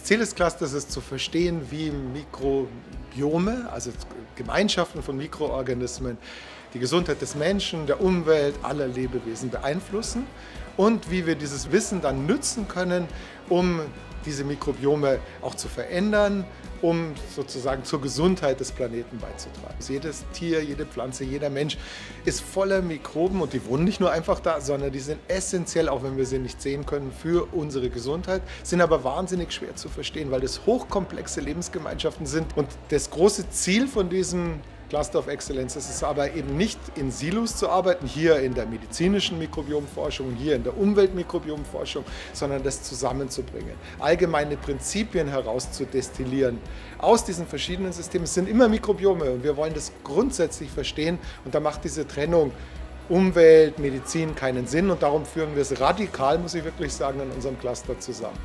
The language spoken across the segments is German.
Ziel des Clusters ist zu verstehen, wie Mikrobiome, also Gemeinschaften von Mikroorganismen, die Gesundheit des Menschen, der Umwelt, aller Lebewesen beeinflussen und wie wir dieses Wissen dann nützen können, um diese Mikrobiome auch zu verändern, um sozusagen zur Gesundheit des Planeten beizutragen. Jedes Tier, jede Pflanze, jeder Mensch ist voller Mikroben und die wohnen nicht nur einfach da, sondern die sind essentiell, auch wenn wir sie nicht sehen können, für unsere Gesundheit, sind aber wahnsinnig schwer zu verstehen, weil das hochkomplexe Lebensgemeinschaften sind. Und das große Ziel von diesem Cluster of Excellence ist es aber eben nicht in Silos zu arbeiten, hier in der medizinischen Mikrobiomforschung, hier in der Umweltmikrobiomforschung, sondern das zusammenzubringen, allgemeine Prinzipien herauszudestillieren aus diesen verschiedenen Systemen. Es sind immer Mikrobiome und wir wollen das grundsätzlich verstehen und da macht diese Trennung Umwelt, Medizin keinen Sinn und darum führen wir es radikal, muss ich wirklich sagen, in unserem Cluster zusammen.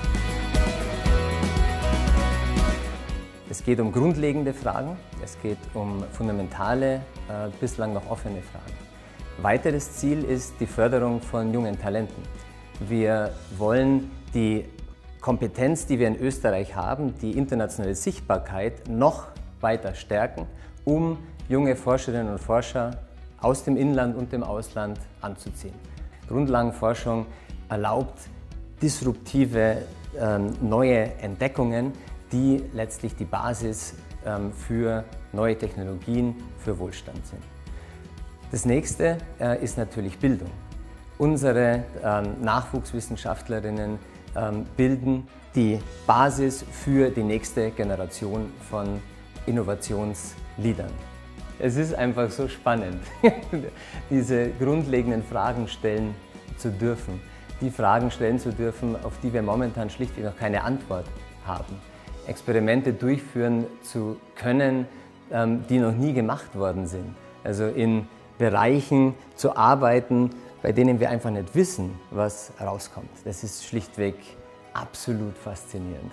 Es geht um grundlegende Fragen, es geht um fundamentale, bislang noch offene Fragen. Weiteres Ziel ist die Förderung von jungen Talenten. Wir wollen die Kompetenz, die wir in Österreich haben, die internationale Sichtbarkeit noch weiter stärken, um junge Forscherinnen und Forscher aus dem Inland und dem Ausland anzuziehen. Grundlagenforschung erlaubt disruptive, neue Entdeckungen, die letztlich die Basis für neue Technologien, für Wohlstand sind. Das nächste ist natürlich Bildung. Unsere Nachwuchswissenschaftlerinnen bilden die Basis für die nächste Generation von Innovationsleadern. Es ist einfach so spannend, diese grundlegenden Fragen stellen zu dürfen. Die Fragen stellen zu dürfen, auf die wir momentan schlichtweg noch keine Antwort haben. Experimente durchführen zu können, die noch nie gemacht worden sind. Also in Bereichen zu arbeiten, bei denen wir einfach nicht wissen, was rauskommt. Das ist schlichtweg absolut faszinierend.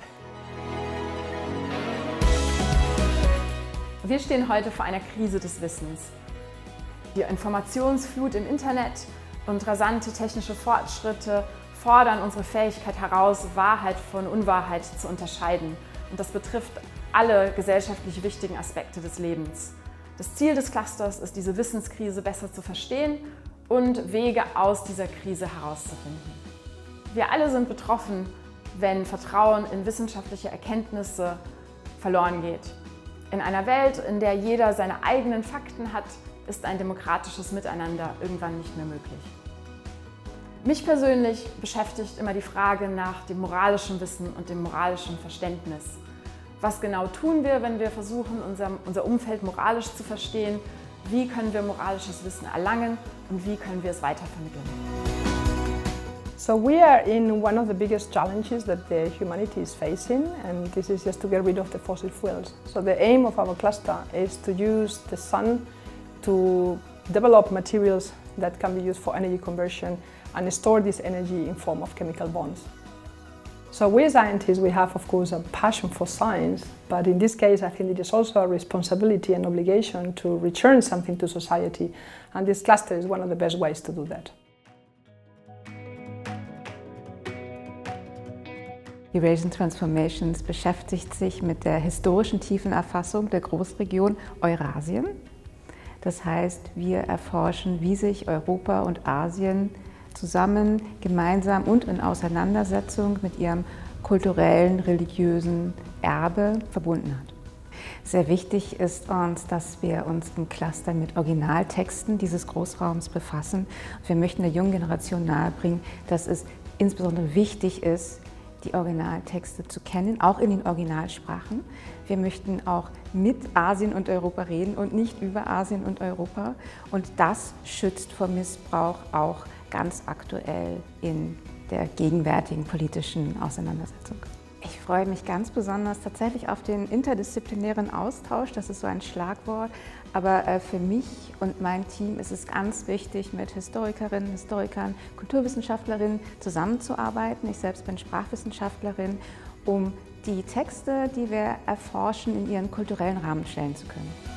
Wir stehen heute vor einer Krise des Wissens. Die Informationsflut im Internet und rasante technische Fortschritte fordern unsere Fähigkeit heraus, Wahrheit von Unwahrheit zu unterscheiden. Und das betrifft alle gesellschaftlich wichtigen Aspekte des Lebens. Das Ziel des Clusters ist, diese Wissenskrise besser zu verstehen und Wege aus dieser Krise herauszufinden. Wir alle sind betroffen, wenn Vertrauen in wissenschaftliche Erkenntnisse verloren geht. In einer Welt, in der jeder seine eigenen Fakten hat, ist ein demokratisches Miteinander irgendwann nicht mehr möglich. Mich persönlich beschäftigt immer die Frage nach dem moralischen Wissen und dem moralischen Verständnis. Was genau tun wir, wenn wir versuchen, unser Umfeld moralisch zu verstehen? Wie können wir moralisches Wissen erlangen und wie können wir es weitervermitteln? So we are in one of the biggest challenges that the humanity is facing, and this is just to get rid of the fossil fuels. So the aim of our cluster is to use the sun to develop materials that can be used for energy conversion and store this energy in form of chemical bonds. So we scientists, we have of course a passion for science, but in this case I think it is also a responsibility and obligation to return something to society, and this cluster is one of the best ways to do that. Eurasian Transformations beschäftigt sich mit der historischen Tiefenerfassung der Großregion Eurasien. Das heißt, wir erforschen, wie sich Europa und Asien zusammen, gemeinsam und in Auseinandersetzung mit ihrem kulturellen, religiösen Erbe verbunden hat. Sehr wichtig ist uns, dass wir uns im Cluster mit Originaltexten dieses Großraums befassen. Wir möchten der jungen Generation nahebringen, dass es insbesondere wichtig ist, die Originaltexte zu kennen, auch in den Originalsprachen. Wir möchten auch mit Asien und Europa reden und nicht über Asien und Europa. Und das schützt vor Missbrauch auch ganz aktuell in der gegenwärtigen politischen Auseinandersetzung. Ich freue mich ganz besonders tatsächlich auf den interdisziplinären Austausch, das ist so ein Schlagwort, aber für mich und mein Team ist es ganz wichtig, mit Historikerinnen, Historikern, Kulturwissenschaftlerinnen zusammenzuarbeiten. Ich selbst bin Sprachwissenschaftlerin, um die Texte, die wir erforschen, in ihren kulturellen Rahmen stellen zu können.